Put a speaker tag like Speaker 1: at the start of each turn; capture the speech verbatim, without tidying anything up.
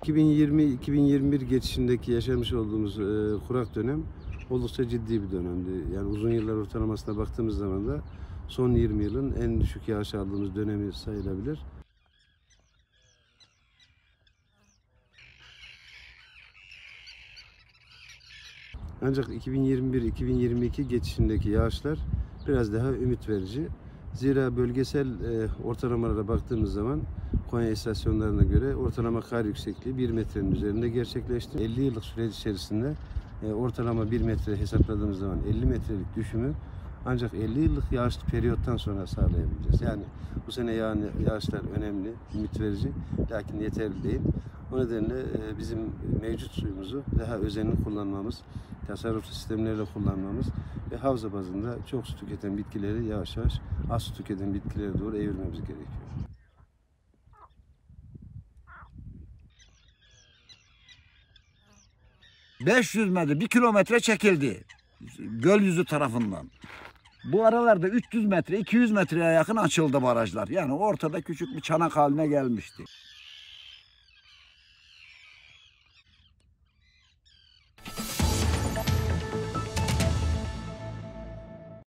Speaker 1: iki bin yirmi iki bin yirmi bir geçişindeki yaşamış olduğumuz e, kurak dönem oldukça ciddi bir dönemdi. Yani uzun yıllar ortalamasına baktığımız zaman da son yirmi yılın en düşük yağış aldığımız dönemi sayılabilir. Ancak iki bin yirmi bir iki bin yirmi iki geçişindeki yağışlar biraz daha ümit verici. Zira bölgesel e, ortalamalara baktığımız zaman Konya istasyonlarına göre ortalama kar yüksekliği bir metrenin üzerinde gerçekleşti. elli yıllık süreç içerisinde e, ortalama bir metre hesapladığımız zaman elli metrelik düşümü ancak elli yıllık yağışlı periyottan sonra sağlayabileceğiz. Yani bu sene yağan yağışlar önemli, ümit verici, lakin yeterli değil. O nedenle e, bizim mevcut suyumuzu daha özenli kullanmamız, tasarruflu sistemlerle kullanmamız ve havza bazında çok su tüketen bitkileri yavaş yavaş az su tüketen bitkilere doğru evirmemiz gerekiyor.
Speaker 2: beş yüz metre, bir kilometre çekildi göl yüzü tarafından. Bu aralarda üç yüz metre, iki yüz metreye yakın açıldı barajlar. Yani ortada küçük bir çanak haline gelmişti.